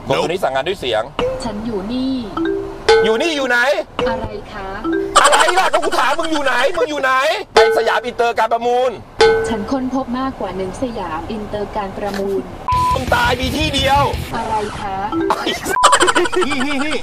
ตัวนี้สั่งงานด้วยเสียงฉันอยู่นี่อยู่ไหนอะไรคะอะไรล่ะก็กูถามมึงอยู่ไหนไปสยามอินเตอร์การประมูลฉันค้นพบมากกว่า1สยามอินเตอร์การประมูลมึงตายมีที่เดียวอะไรคะนี่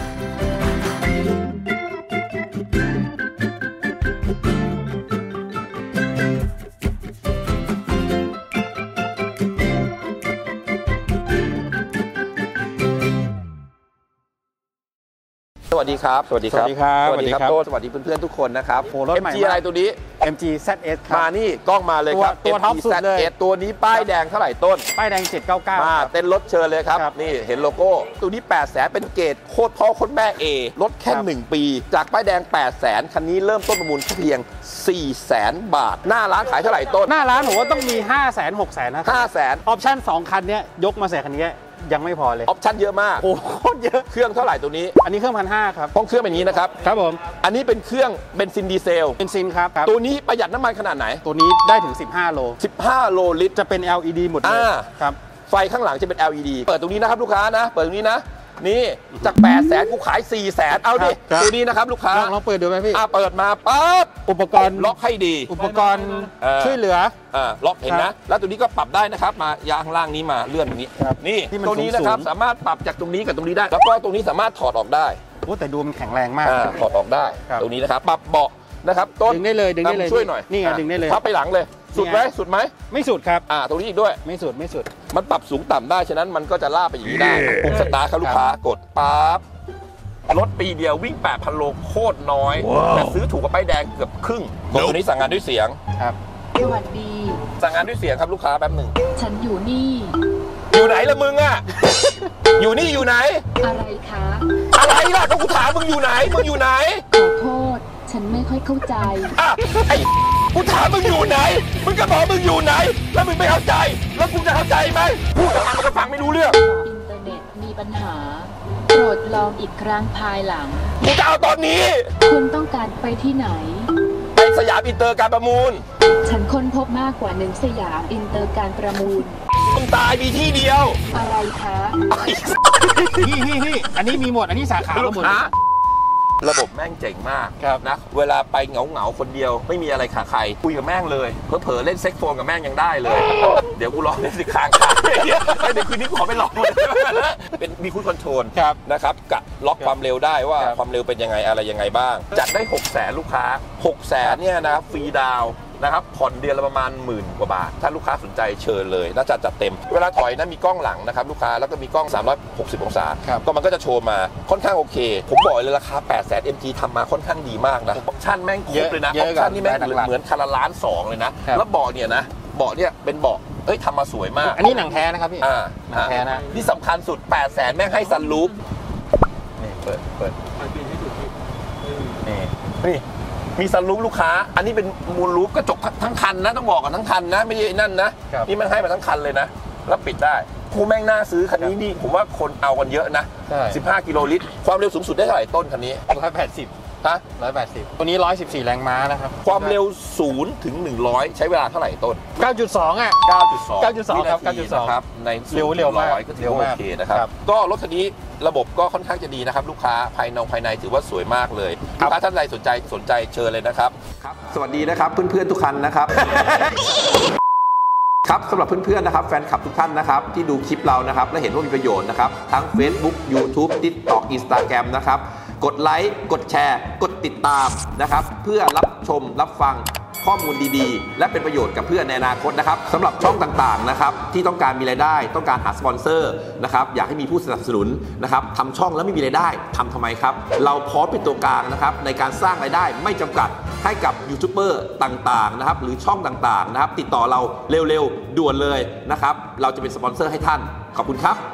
สวัสดีครับโต้สวัสดีเพื่อนๆทุกคนนะครับ MG อะไรตัวนี้ MG ZS ครับมานี่กล้องมาเลยครับตัวท็อปสุดเลยตัวนี้ป้ายแดงเท่าไหร่ต้นป้ายแดง799 มาเต้นรถเชิญเลยครับนี่เห็นโลโก้ตัวนี้800,000เป็นเกรดโคตรพ่อโคตรแม่ A รถแค่1ปีจากป้ายแดง800,000คันนี้เริ่มต้นประมูลเพียง400,000 บาทหน้าร้านขายเท่าไหร่ต้นหน้าร้านผมว่าต้องมี500,000 600,000นะ 500,000 ออปชั่น2คันนี้ยกมาใส่คันนี้ยังไม่พอเลยออปชั่นเยอะมากโอ้โคตรเยอะเครื่องเท่าไหร่ตัวนี้อันนี้เครื่อง1,500ครับห้องเครื่องแบบนี้นะครับครับผมอันนี้เป็นเครื่องเบนซินดีเซลครับตัวนี้ประหยัดน้ำมันขนาดไหนตัวนี้ได้ถึง15 โลลิตรจะเป็น LED หมดเลยครับไฟข้างหลังจะเป็น LED เปิดตรงนี้นะครับลูกค้านะเปิดตรงนี้นะนี่จาก800,000กูขาย400,000เอาดิตัวนี้นะครับลูกค้าลองเปิดดูไหมพี่เปิดมาปั๊บอุปกรณ์ล็อกให้ดีอุปกรณ์ช่วยเหลือล็อกเห็นนะแล้วตัวนี้ก็ปรับได้นะครับมายางล่างนี้มาเลื่อนตรงนี้นี่ตัวนี้นะครับสามารถปรับจากตรงนี้กับตรงนี้ได้แล้วก็ตรงนี้สามารถถอดออกได้โอ้แต่ดูมันแข็งแรงมากถอดออกได้ตรงนี้นะครับปรับเบาะนะครับต้นดึงได้เลยช่วยหน่อยนี่ไงดึงได้เลยพับไปหลังเลยสุดไหมไม่สุดครับตรงนี้อีกด้วยไม่สุดมันปรับสูงต่ำได้ฉะนั้นมันก็จะลากไปอย่างนี้ได้ปุ่มสตาร์ทครับลูกค้ากดปั๊บรถปีเดียววิ่ง 8,000 โลโคตรน้อยแต่ซื้อถูกกว่าป้ายแดงเกือบครึ่งตัวนี้สั่งงานด้วยเสียงครับสวัสดีสั่งงานด้วยเสียงครับลูกค้าแป๊บหนึ่งฉันอยู่นี่อยู่ไหนละมึงอะอยู่นี่อยู่ไหนอะไรคะอะไรล่ะก็กูถามมึงอยู่ไหนขอโทษฉันไม่ค่อยเข้าใจไอ้กูถามมึงอยู่ไหนมึงก็บอกมึงอยู่ไหนแล้วมึงไม่เข้าใจแล้วกูจะเข้าใจไหมพูดออกมามันก็ฟังไม่รู้เรื่องอินเทอร์เน็ตมีปัญหาโปรดลองอีกครั้งภายหลังกูจะเอาตอนนี้คุณต้องการไปที่ไหนไปสยามอินเตอร์การประมูลฉันค้นพบมากกว่า1สยามอินเตอร์การประมูลมึงตายมีที่เดียวอะไรคะนี่อันนี้มีหมดอันนี้สาขาหมดระบบแม่งเจ๋งมากนะเวลาไปเหงาคนเดียวไม่มีอะไรขาใครคุยกับแม่งเลยเผลอเล่นเซ็กโฟนกับแม่งยังได้เลยเดี๋ยวกูลองเล่นสิค้างเดี๋ยวคืนนี้ขอไปลองเลยเป็นมีคูดคอนโทรลนะครับกะล็อกความเร็วได้ว่าความเร็วเป็นยังไงอะไรยังไงบ้างจัดได้600,000ลูกค้า600,000เนี่ยนะฟรีดาวนะครับผ่อนเดือนละประมาณ10,000 กว่าบาทถ้าลูกค้าสนใจเชิญเลยน่าจะจัดเต็มเวลาถอยนะมีกล้องหลังนะครับลูกค้าแล้วก็มีกล้อง360 องศาก็มันก็จะโชว์มาค่อนข้างโอเคผมบอกเลยราคา800,000 MG ทำมาค่อนข้างดีมากนะออปชั่นแม่งครบเลยนะออปชั่นนี่แม่งเหมือนคันละ1.2 ล้านเลยนะแล้วเบาะเนี่ยเป็นเบาะทำมาสวยมากอันนี้หนังแท้นะครับพี่หนังแท้นะที่สำคัญสุด800,000แม่งให้ซันรูฟนี่เปิดนี่มีซันรูฟลูกค้าอันนี้เป็นมูลรูฟกระจกทั้งคันนะต้องบอกกันทั้งคันนะไม่ใช่นั่นนะนี่มันให้มาทั้งคันเลยนะแล้วปิดได้กูแม่งน่าซื้อคันนี้นี่ผมว่าคนเอากันเยอะนะ15 กิโลลิตรความเร็วสูงสุดได้เท่าไหร่ต้นคันนี้ 180ตัวนี้114 แรงม้านะครับความเร็ว0 ถึง 100ใช้เวลาเท่าไหร่ต้น 9.2 อ่ะ 9.2 ครับ 9.2 ครับในเร็วมากก็ถือว่าโอเคนะครับก็รถคันนี้ระบบก็ค่อนข้างจะดีนะครับลูกค้าภายในถือว่าสวยมากเลยลูกค้าท่านใดสนใจเชิญเลยนะครับสวัสดีนะครับเพื่อนๆทุกท่านนะครับครับสำหรับเพื่อนๆนะครับแฟนคลับทุกท่านนะครับที่ดูคลิปเรานะครับและเห็นว่ามีประโยชน์นะครับทั้ง Facebook YouTube TikTok Instagram นะครับกดไลค์กดแชร์กดติดตามนะครับเพื่อรับชมรับฟังข้อมูลดีๆและเป็นประโยชน์กับเพื่อนในอนาคตนะครับสำหรับช่องต่างๆนะครับที่ต้องการมีรายได้ต้องการหาสปอนเซอร์นะครับอยากให้มีผู้สนับสนุนนะครับทำช่องแล้วไม่มีรายได้ทำไมครับเราพร้อมเป็นตัวกลางนะครับในการสร้างรายได้ไม่จำกัดให้กับยูทูบเบอร์ต่างๆนะครับหรือช่องต่างๆนะครับติดต่อเราเร็วๆด่วนเลยนะครับเราจะเป็นสปอนเซอร์ให้ท่านขอบคุณครับ